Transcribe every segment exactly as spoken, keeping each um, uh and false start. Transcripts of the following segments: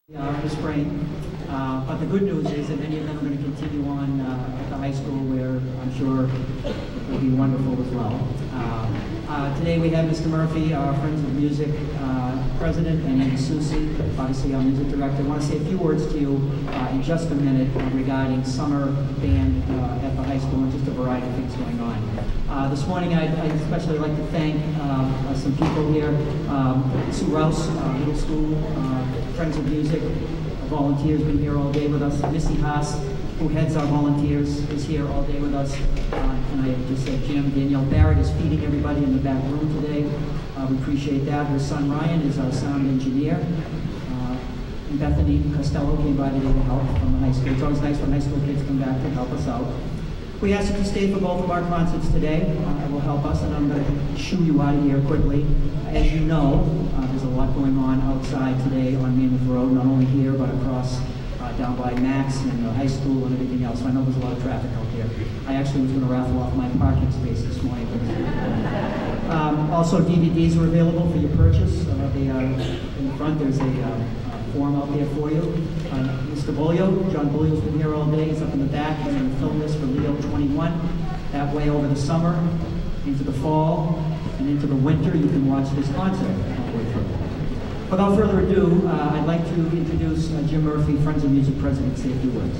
Uh, this spring, uh, but the good news is that many of them are going to continue on uh, at the high school, where I'm sure it will be wonderful as well. Uh, uh, today we have Mister Murphy, our Friends of Music uh, President, and Amy Susi, obviously our Music Director. I want to say a few words to you uh, in just a minute uh, regarding summer band uh, at the high school and just a variety of things going on. Uh, this morning I'd, I'd especially like to thank uh, some people here. Um, Sue Rouse, uh, middle school, uh, Friends of Music, a volunteer, has been here all day with us. Missy Haas, who heads our volunteers, is here all day with us. Uh, and I just said Jim, Danielle Barrett is feeding everybody in the back room today. Uh, we appreciate that. Her son Ryan is our sound engineer. Uh, and Bethany Costello came by today to help from the high school. It's always nice when high school kids come back to help us out. We asked you to stay for both of our concerts today. Uh, it will help us, and I'm going to shoo you out of here quickly. As you know, uh, there's a lot going on outside today on Mammoth Road, not only here, but across uh, down by Max and the high school and everything else. So I know there's a lot of traffic out there. I actually was going to raffle off my parking space this morning. um, also, D V Ds are available for your purchase. Uh, they are in front. There's a uh, form out there for you. Uh, Mister Bolio, John Bolio's been here all day. He's up in the back. He's going to film this for Leo twenty-one. That way, over the summer, into the fall, and into the winter, you can watch this concert. Without further ado, uh, I'd like to introduce uh, Jim Murphy, Friends of Music President, say a few words.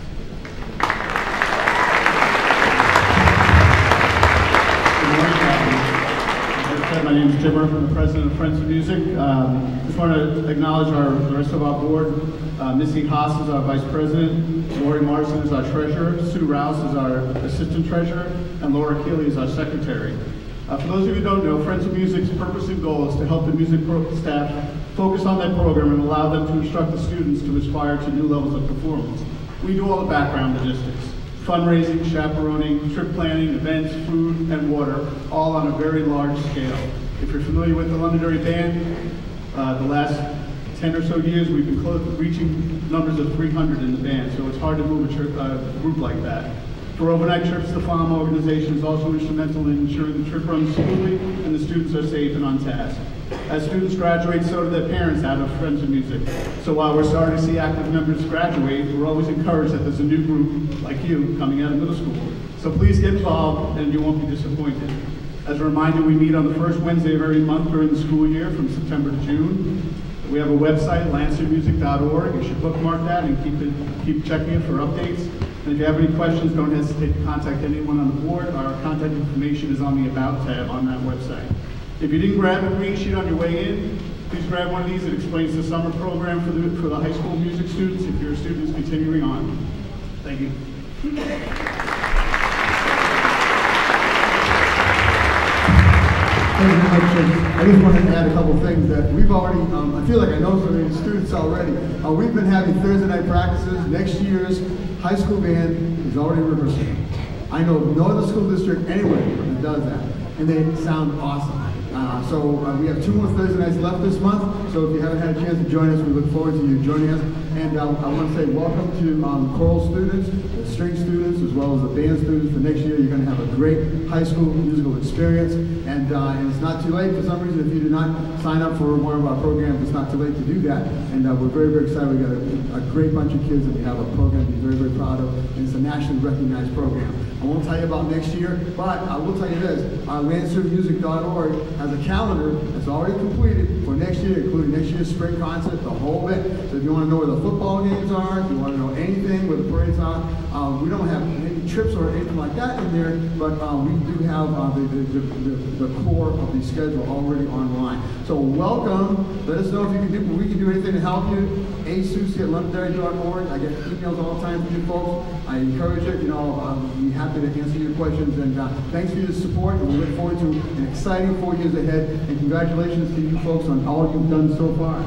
My name is Jim Murphy, I'm the President of Friends of Music. Um, just want to acknowledge our, the rest of our board. Uh, Missy Haas is our Vice President, Lori Marson is our Treasurer, Sue Rouse is our Assistant Treasurer, and Laura Keeley is our Secretary. Uh, for those of you who don't know, Friends of Music's purpose and goal is to help the music pro staff focus on their program and allow them to instruct the students to aspire to new levels of performance. We do all the background logistics. Fundraising, chaperoning, trip planning, events, food, and water, all on a very large scale. If you're familiar with the Londonderry Band, uh, the last ten or so years we've been close, reaching numbers of three hundred in the band, so it's hard to move a trip, uh, group like that. For overnight trips, the farm organization is also instrumental in ensuring the trip runs smoothly and the students are safe and on task. As students graduate, so do their parents out of Friends of Music. So while we're sorry to see active members graduate, we're always encouraged that there's a new group like you coming out of middle school. So please get involved and you won't be disappointed. As a reminder, we meet on the first Wednesday of every month during the school year from September to June. We have a website, lancer music dot org. You should bookmark that and keep, it, keep checking it for updates. And if you have any questions, don't hesitate to contact anyone on the board. Our contact information is on the About tab on that website. If you didn't grab a green sheet on your way in, please grab one of these. It explains the summer program for the, for the high school music students if your student is continuing on. Thank you. Thank you very much. I just wanted to add a couple things that we've already, um, I feel like I know some of these students already. Uh, we've been having Thursday night practices. Next year's high school band is already rehearsing. I know no other school district anywhere that does that, and they sound awesome. Uh, so uh, we have two more Thursday nights left this month, so if you haven't had a chance to join us, we look forward to you joining us. And uh, I want to say welcome to um, choral students, the string students, as well as the band students. For next year, you're going to have a great high school musical experience. And, uh, and it's not too late for some reason. If you did not sign up for one of our programs, it's not too late to do that. And uh, we're very, very excited. We've got a, a great bunch of kids that we have a program to be very, very proud of. And it's a nationally recognized program. I won't tell you about next year, but I will tell you this. Our lancer music dot org has a calendar that's already completed for next year, including next year's spring concert, the whole bit. So if you want to know where the football games are, if you want to know anything where the parades are, um, we don't have any trips or anything like that in there, but um, we do have uh, the, the, the, the core of the schedule already online. So welcome. Let us know if you can do, we can do anything to help you. A Susi at Londonderry dot org. I get emails all the time from you folks. I encourage it. You know, um, we're happy to answer your questions. And uh, thanks for your support. And we look forward to an exciting four years ahead. And congratulations to you folks on all you've done so far.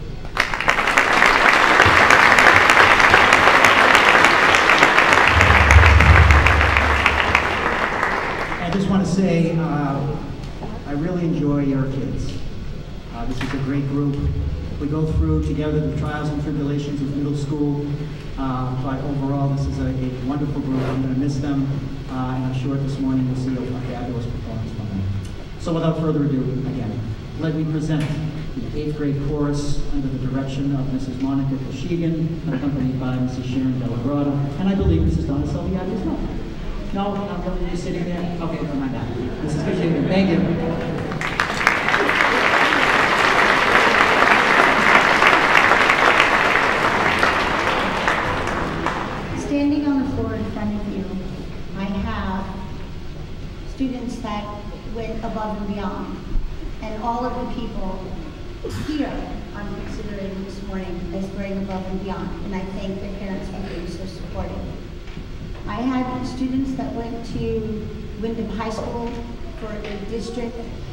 I just want to say uh, I really enjoy your kids. Uh, this is a great group. We go through together the trials and tribulations of middle school, uh, but overall this is a, a wonderful group. I'm going to miss them, uh, and I'm sure this morning we'll see a fabulous performance from them. So without further ado, again, let me present the eighth grade chorus under the direction of Missus Monica Koshigan, accompanied by Missus Sharon Delagrada, and I believe Missus Donna Salviati as well. No, not really, just sitting there? Okay, come on down. Missus Koshigan, thank you. Standing on the floor in front of you, I have students that went above and beyond. And all of the people here I'm considering this morning as going above and beyond. And I thank their parents for being so supportive. I had students that went to Wyndham High School for a district,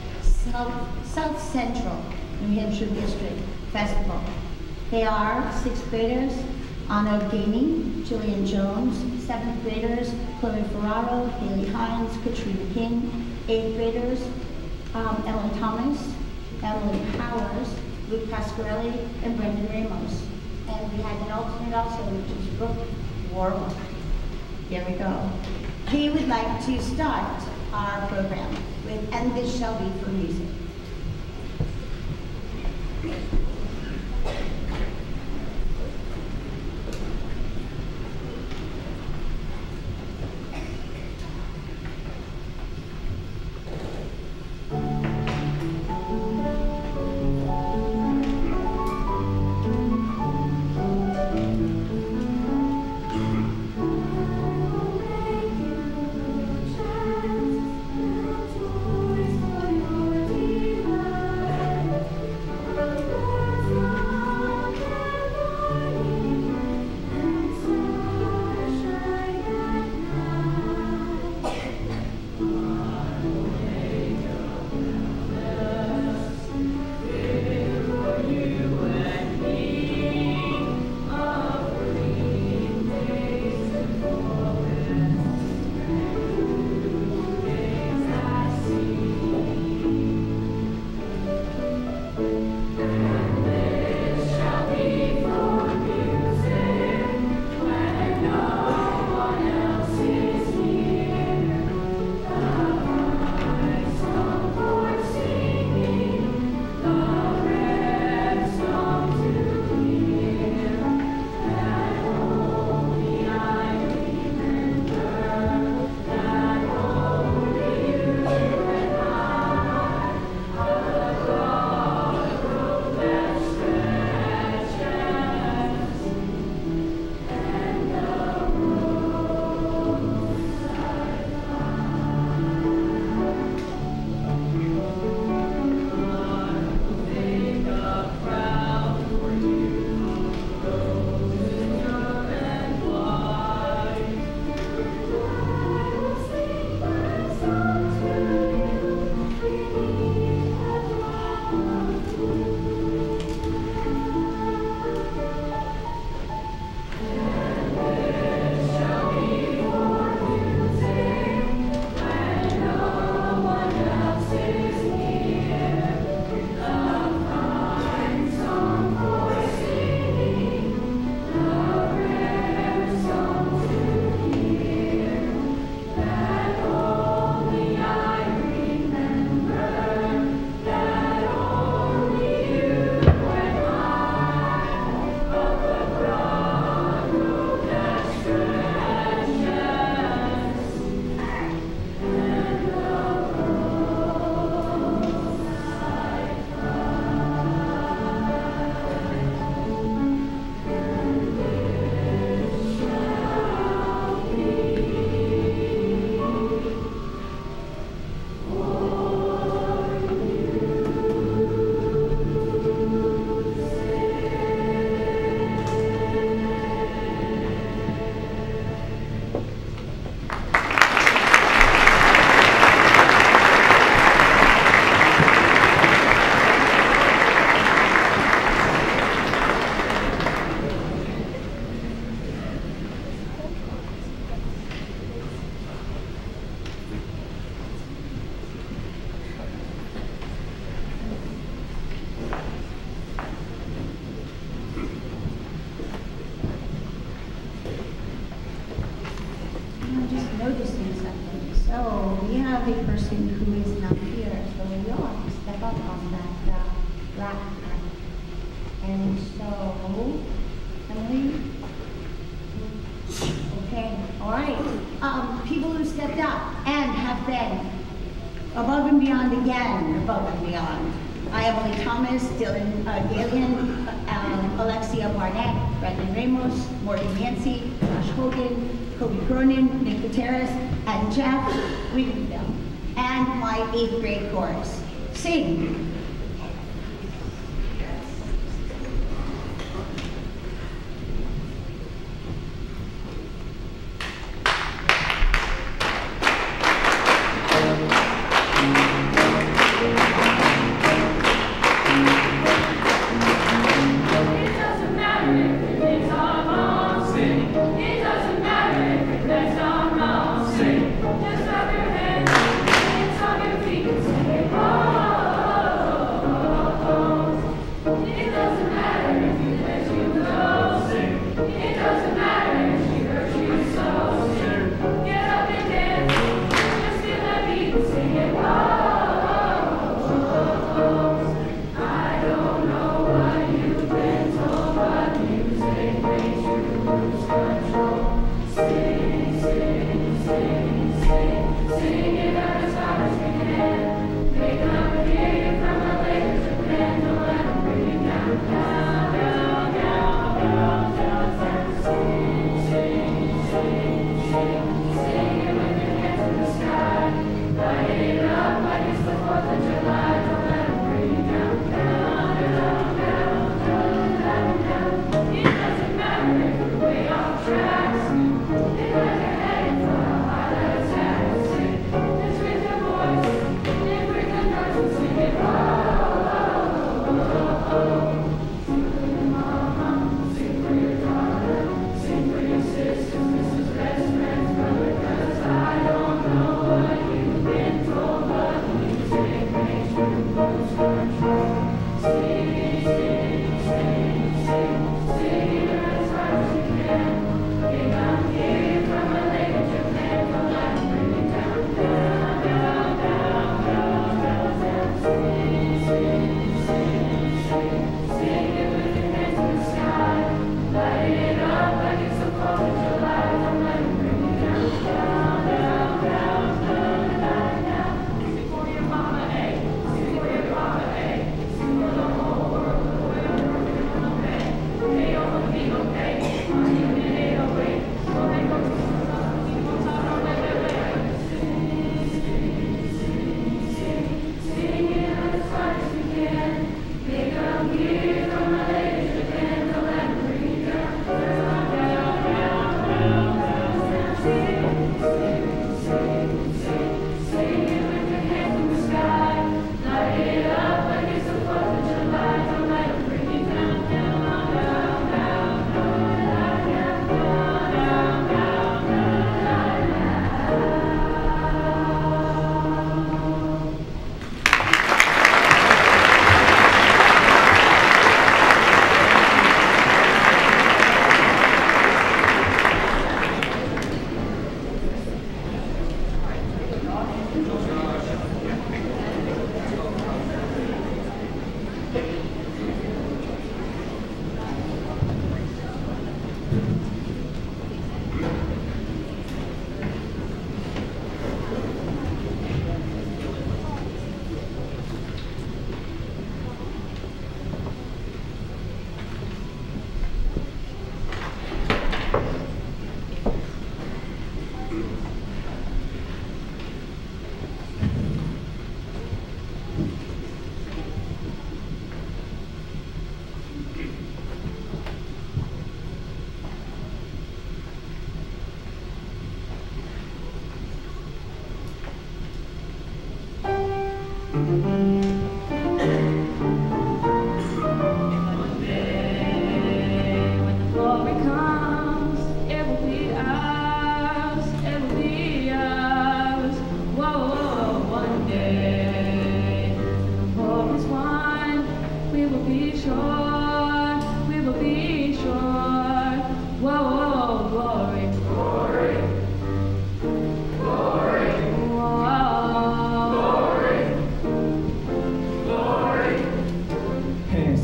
South, South Central New Hampshire District Festival. They are sixth graders, Anna Ganey, Jillian Jones, seventh graders, Chloe Ferraro, Haley Hines, Katrina King, eighth graders, um, Ellen Thomas, Emily Powers, Luke Pasquarelli, and Brendan Ramos. And we had an alternate also, which is Brooke Warwick. Here we go. He would like to start our program with And This Shall Be for Music. noticing something. So we have a person who is not here, so we all step up on that uh, rack. And so, Emily? Okay, all right. Um, people who stepped up and have been above and beyond again, above and beyond. I, Emily Thomas, Dylan uh, Galian, um, Alexia Barnett, Brendan Ramos, Morgan Nancy, Josh Hogan, Kobe Cronin, Nick Gutierrez, and Jeff Wigginville, and my eighth grade chorus. Sing.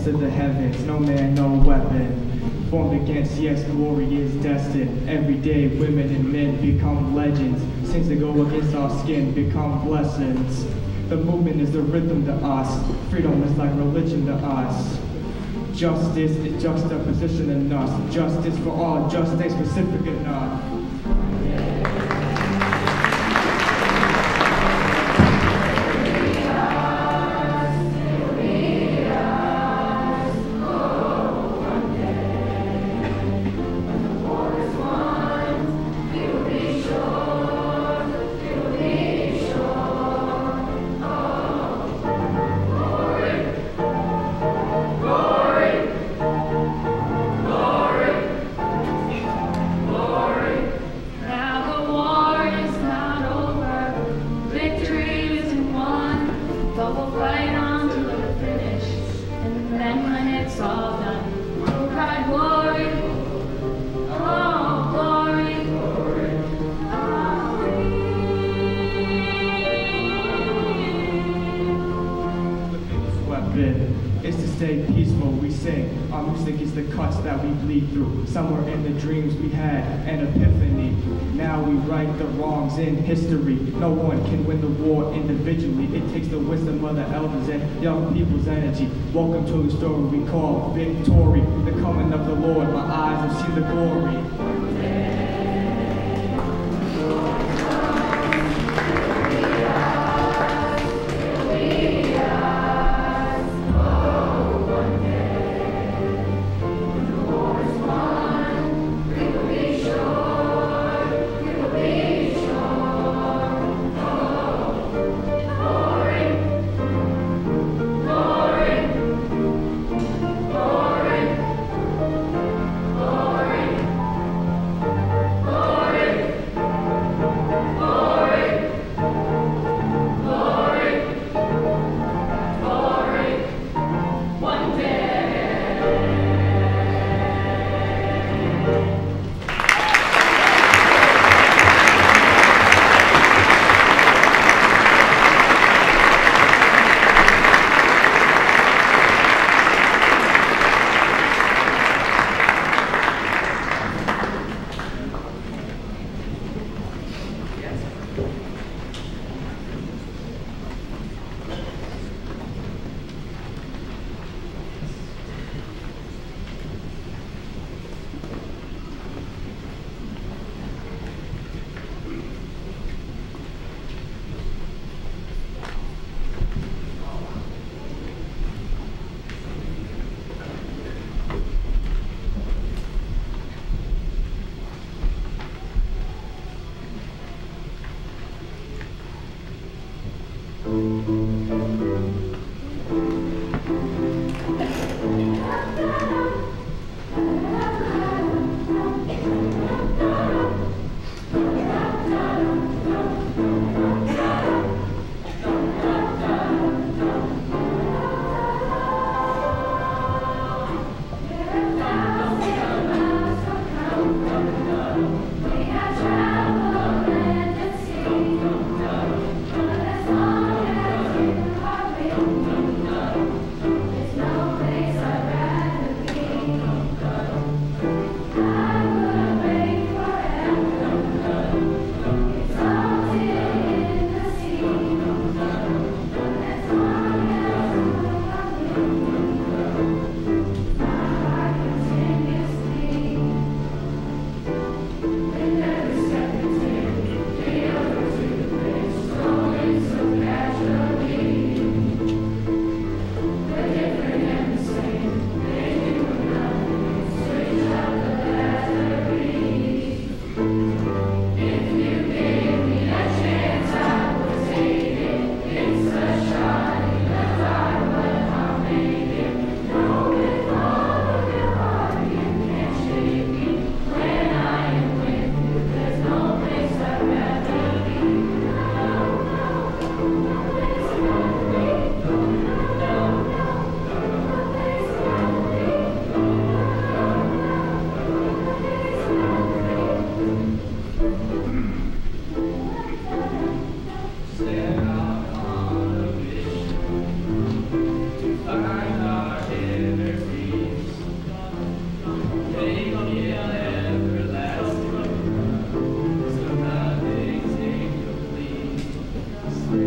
to the heavens, no man, no weapon formed against, yes, glory is destined. Every day, women and men become legends. Sins that go against our skin become blessings. The movement is the rhythm to us. Freedom is like religion to us. Justice is juxtaposition in us. Justice for all, just stay specific enough. Is to stay peaceful, we sing. Our music is the cuts that we bleed through. Somewhere in the dreams we had an epiphany. Now we right the wrongs in history. No one can win the war individually. It takes the wisdom of the elders and young people's energy. Welcome to the story we call victory. The coming of the Lord, my eyes have seen the glory.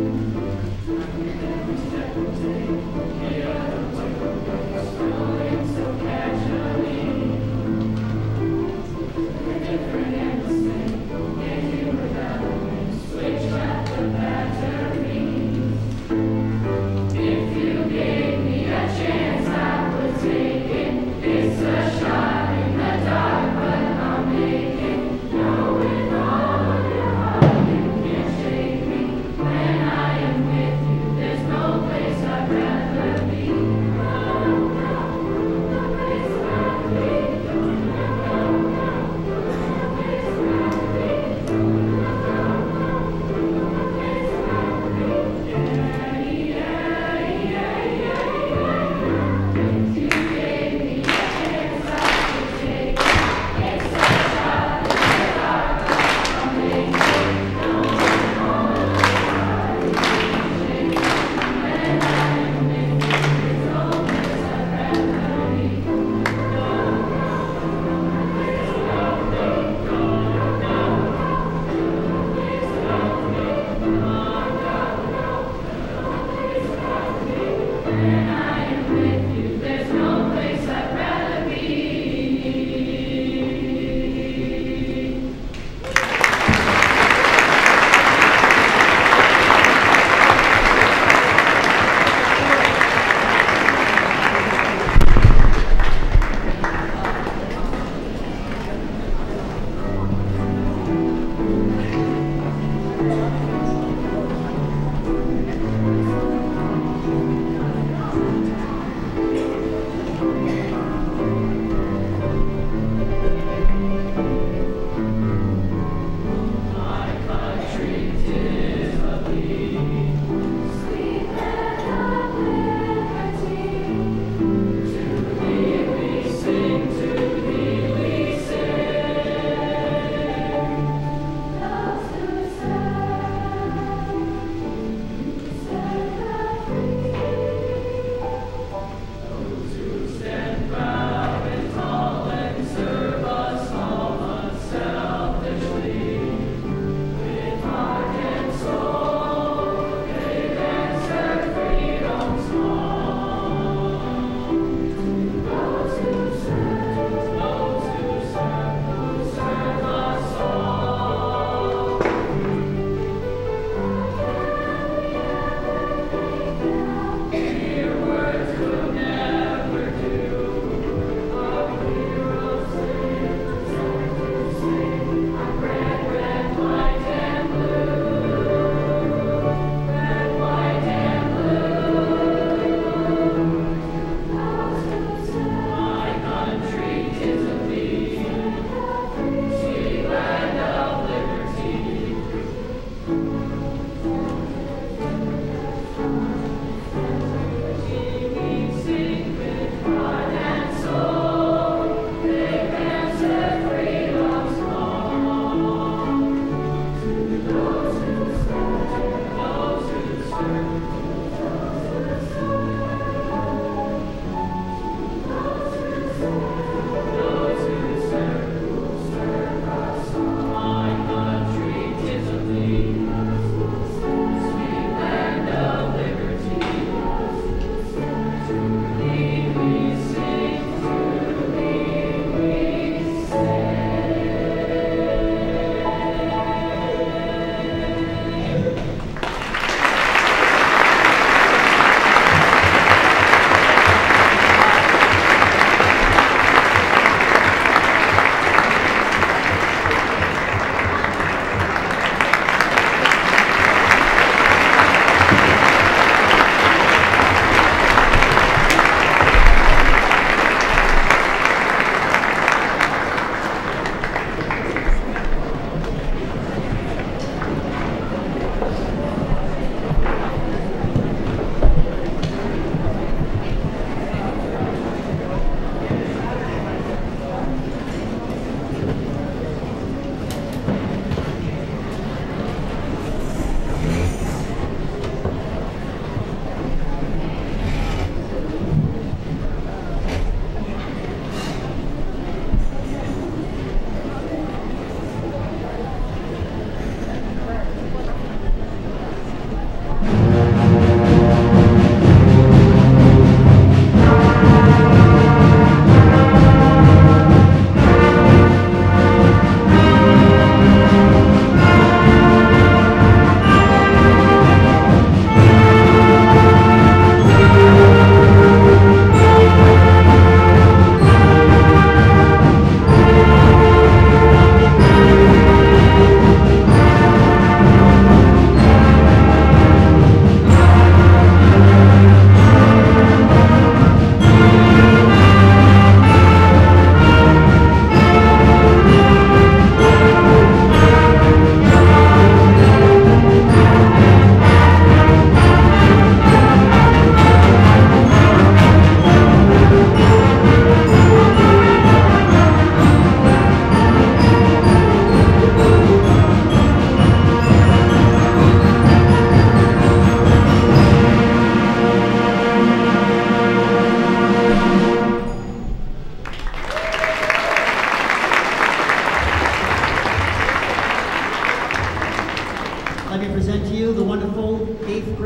When I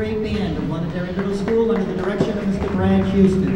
great band of Londonderry Middle School under the direction of Mister Brad Houston.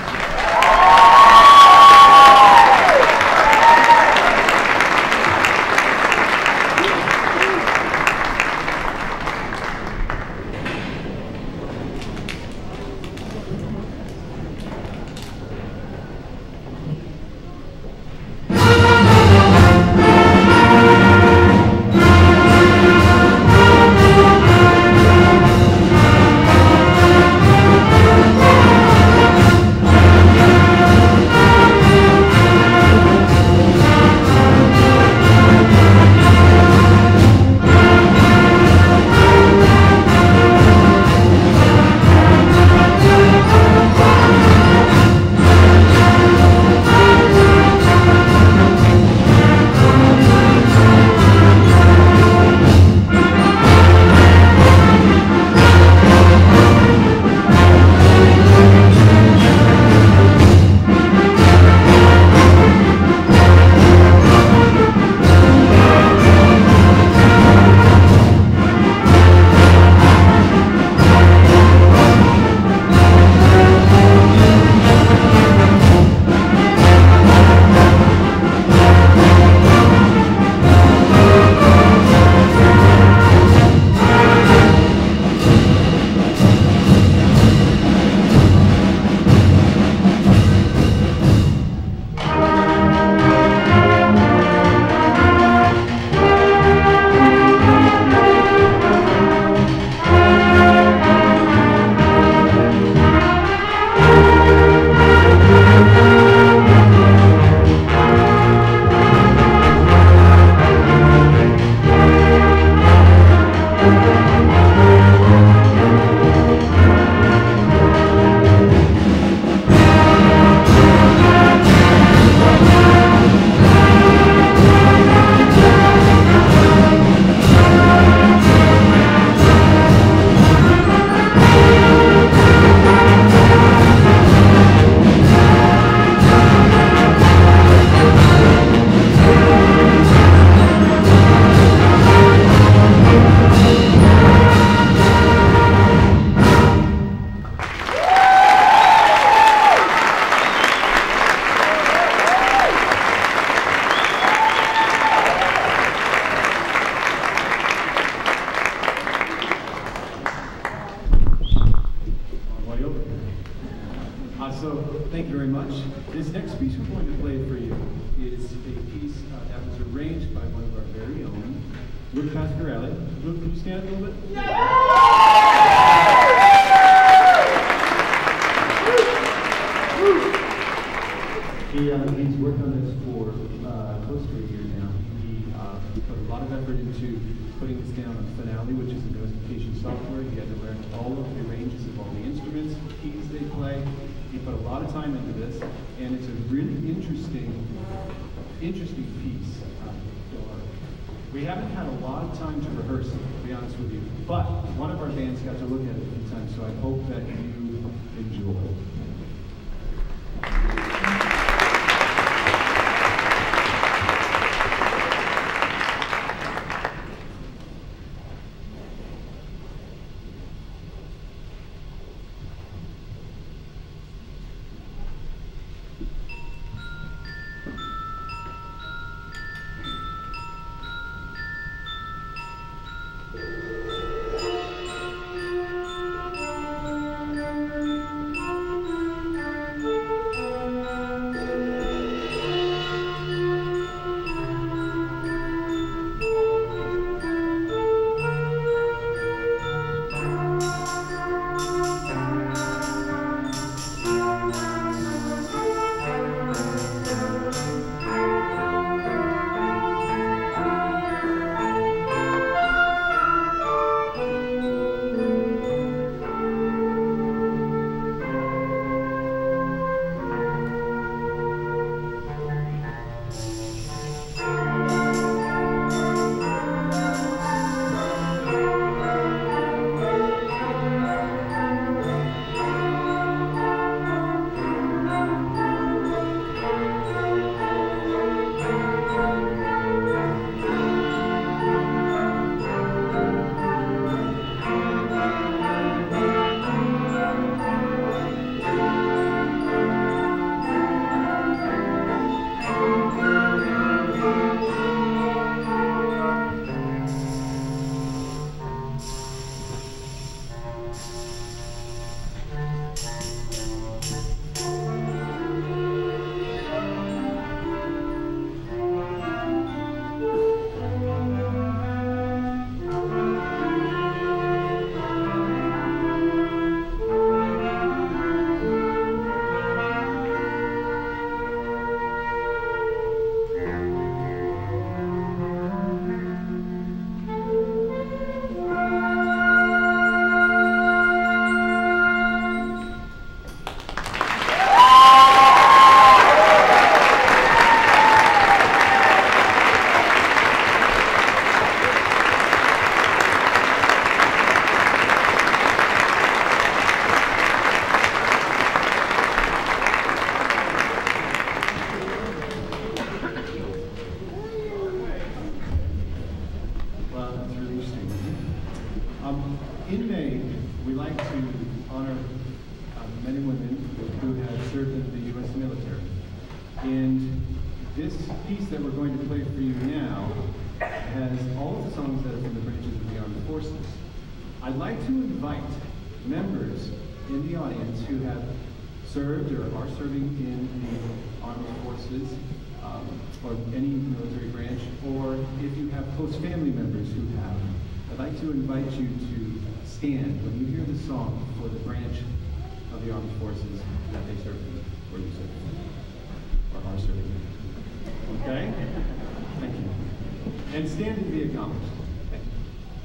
Thank you very much. This next piece we're going to play for you is a piece uh, that was arranged by one of our very own, Luke Pasquarelli. Luke, can you stand a little bit? He, uh, he's worked on this for uh, close to a year now. He, uh, he put a lot of effort into putting this down on Finale, which is a notification software. He had to learn all of the ranges of all the instruments, keys they play. He put a lot of time into this, and it's a really interesting, interesting piece. Um, we haven't had a lot of time to rehearse it, to be honest with you, but one of our bands got to look at it a few times, so I hope that you enjoy. to honor uh, men and women who have served in the U S military. And this piece that we're going to play for you now has all of the songs that are from the branches of the armed forces. I'd like to invite members in the audience who have served or are serving in the armed forces um, or any military branch, or if you have close family members who have, I'd like to invite you to stand when you hear the song for the branch of the armed forces that they serve in, or you serve in, or are serving in. Okay? Thank you. And stand and be acknowledged. Thank you.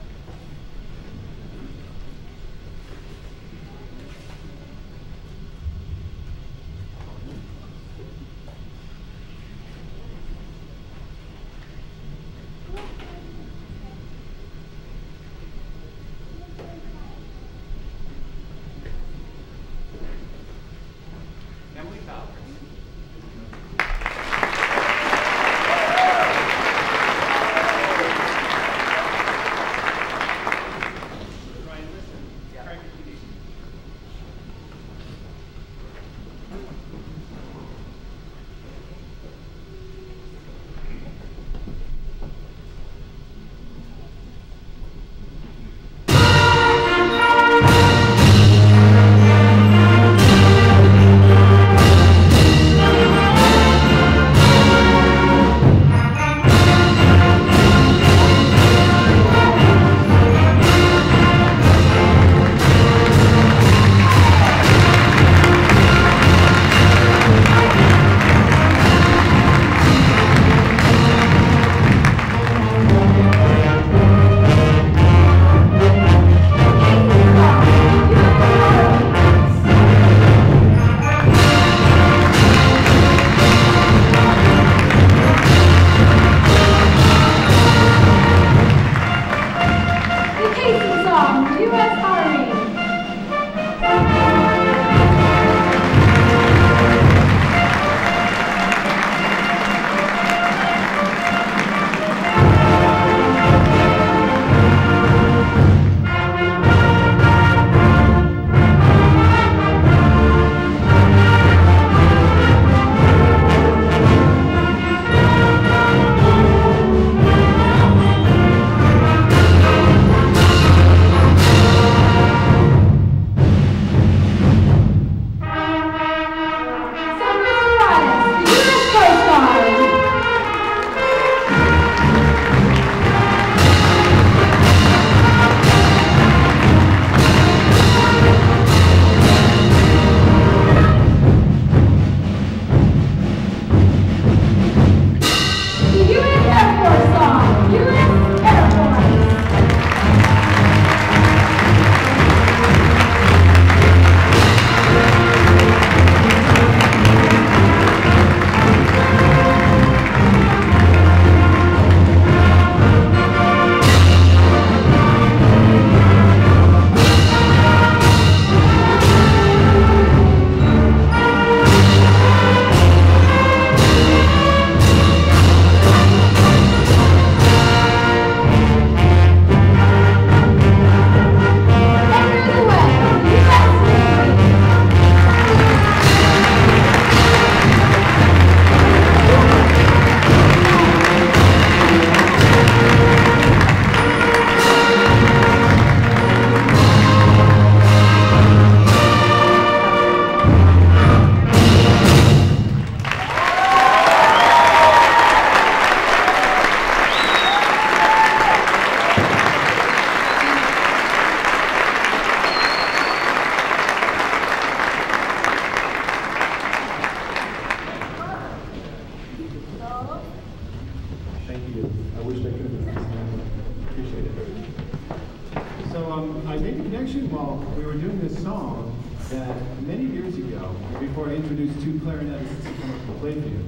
Before I introduce two clarinetists to come up and play for you.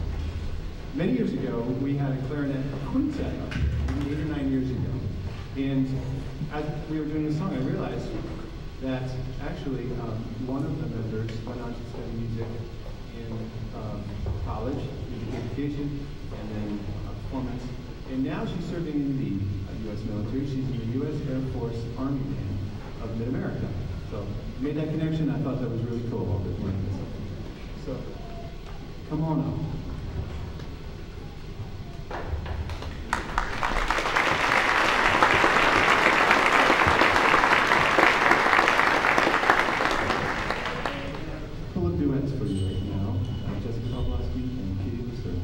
Many years ago, we had a clarinet quintet, maybe eight or nine years ago. And as we were doing the song, I realized that actually um, one of the members went on to study music in um, college, music education, and then uh, performance. And now she's serving in the uh, U S military. She's in the U S Air Force Army Band of Mid-America. So made that connection. I thought that was really cool while we were playing this. So, come on up. Couple of duets for you right now. Uh, Jessica Pavlovsky and Katie Lucero.